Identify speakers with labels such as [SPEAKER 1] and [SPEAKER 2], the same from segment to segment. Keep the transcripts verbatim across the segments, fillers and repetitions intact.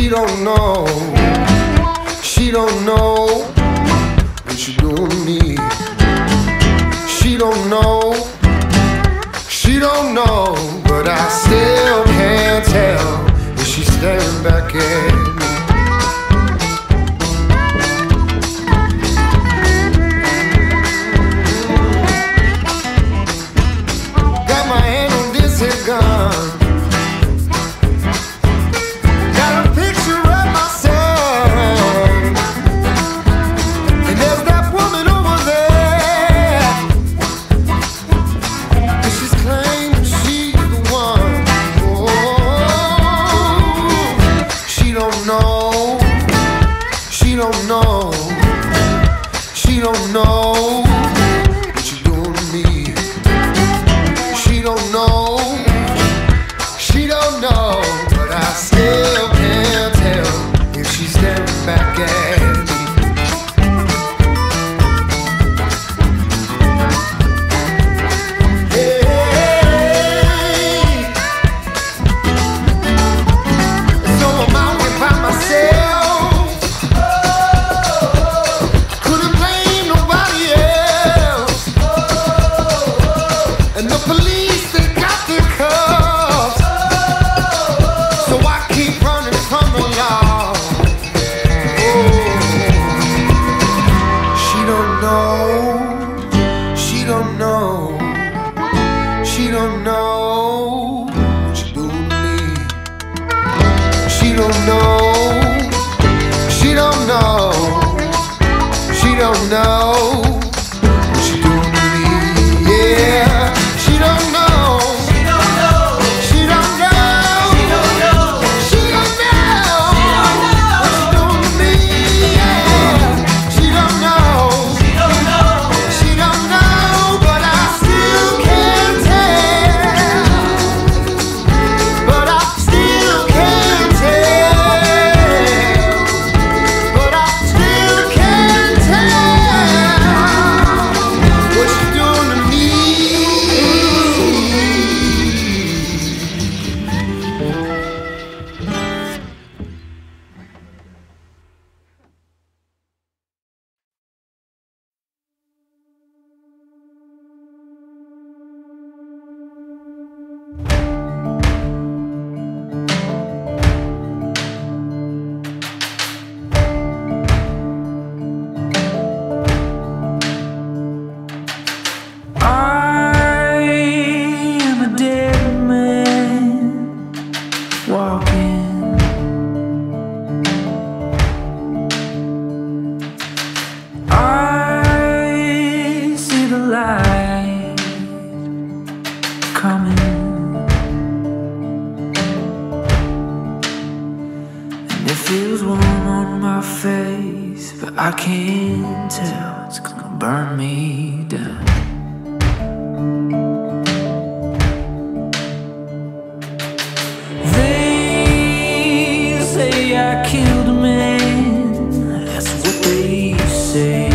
[SPEAKER 1] She don't know, she don't know what she doing to me. She don't know, she don't know, but I still can't tell if she's staring back at me. Got my hand on this here gun. She don't know, she don't know what you're doing to me. She don't know, she don't know, but I still can't tell if she's staring back at me. Hey, so I'm out here by myself. And the police, they got their cuffs, so I keep running from the law. Oh, she don't know, she don't know, she don't know what you do to me. She don't know, she don't know, she don't know what you do to me. Yeah. She don't know, she don't know, she don't know, she don't know, she don't know what you doing to me, yeah. She don't know, she don't know, she don't know, but I still can't tell, but I still can't tell, but I still can't tell what you doing to me.
[SPEAKER 2] It feels warm on my face, but I can't tell, it's gonna burn me down. They say I killed a man, that's what they say,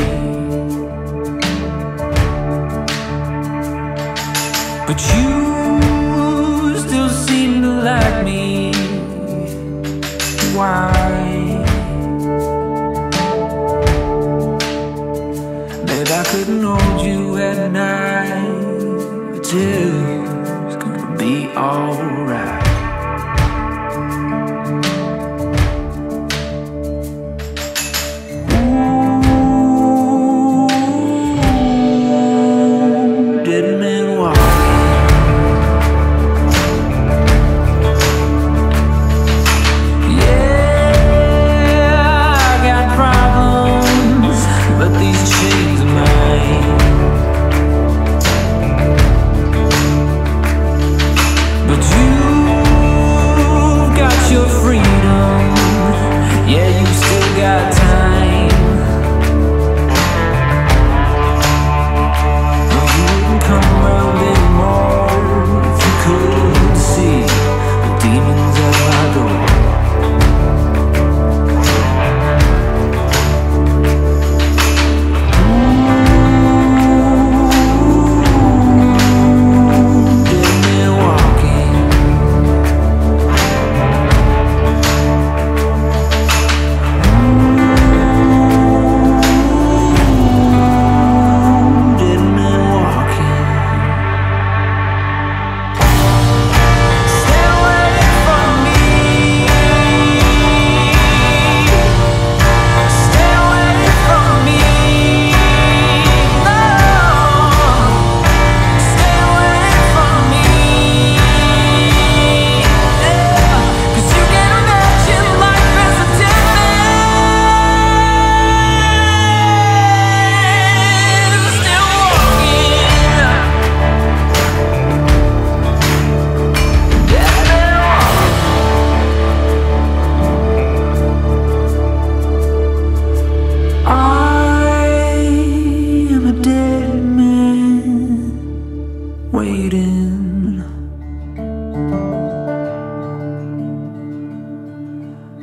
[SPEAKER 2] but you still seem to like me. Why? Maybe I couldn't hold you at night, tell you it's gonna be alright. Ooh, dead man walking. But you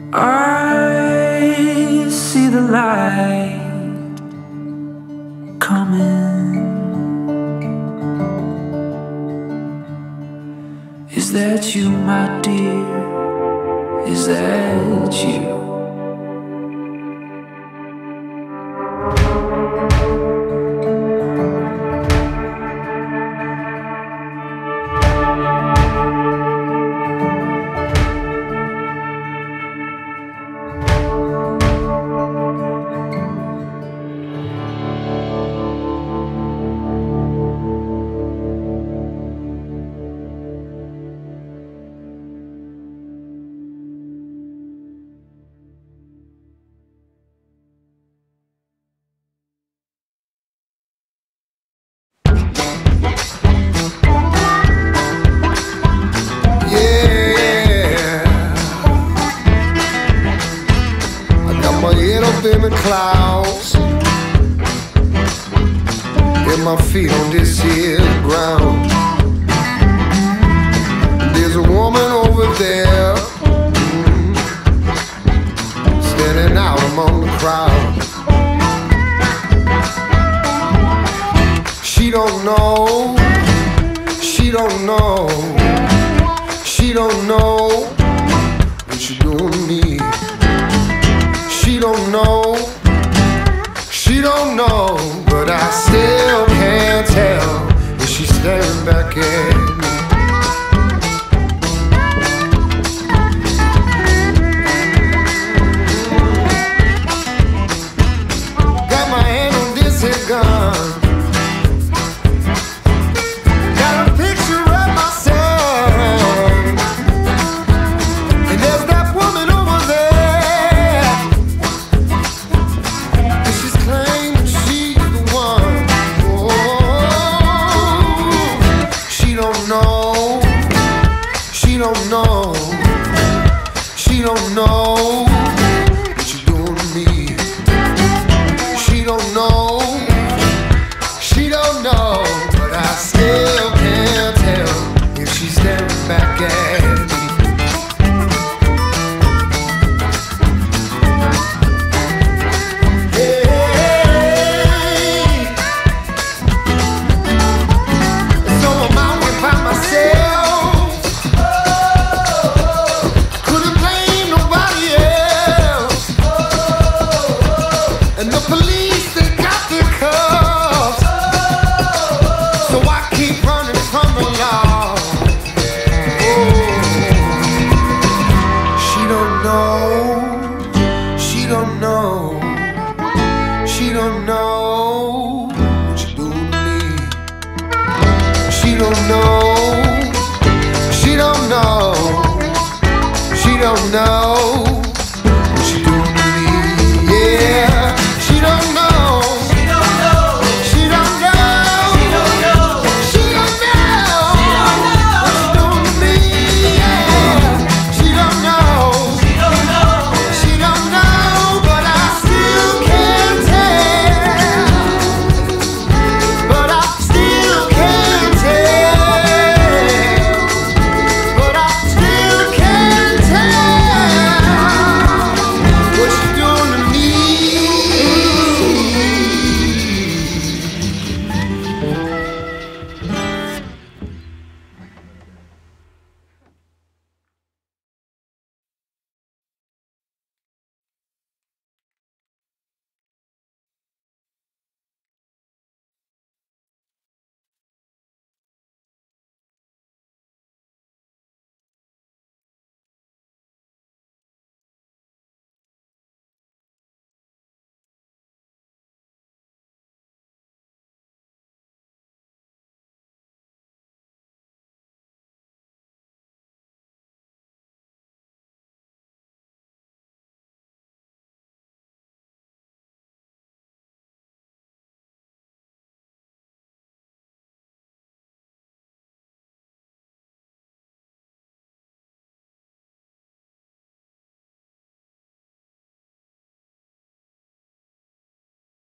[SPEAKER 2] I see the light coming. Is that you, my dear? Is that you?
[SPEAKER 1] In the clouds, and my feet on this here ground. There's a woman over there, mm, standing out among the crowd. She don't know, she don't know, she don't know what you're doing to me. She don't know, she don't know, but I still can't tell when she's staring back at me. Got my hand on this here gun, got a picture of my son, and there's that woman over there. She don't know, she don't know.